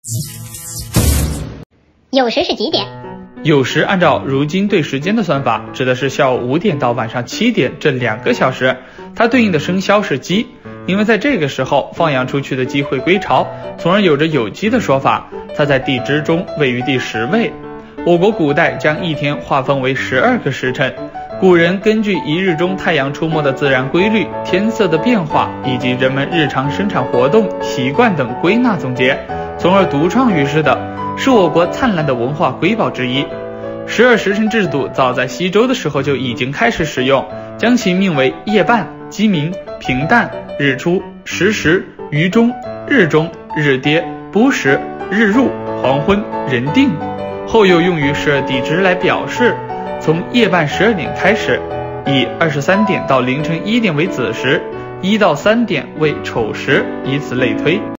酉时是几点？ 酉时按照如今对时间的算法，指的是下午5点到晚上7点这2个小时，它对应的生肖是鸡，因为在这个时候放养出去的鸡会归巢，从而有着酉鸡的说法。它在地支中位于第10位。我国古代将一天划分为12个时辰，古人根据一日中太阳出没的自然规律、天色的变化以及人们日常生产活动、习惯等归纳总结，从而独创于世的，是我国灿烂的文化瑰宝之一。12时辰制度早在西周的时候就已经开始使用，将其命为夜半、鸡鸣、平淡、日出、时时、余中、日中、日跌、晡时、日入、黄昏、人定，后又用于12地支来表示。从夜半12点开始，以23点到凌晨1点为子时，1到3点为丑时，以此类推。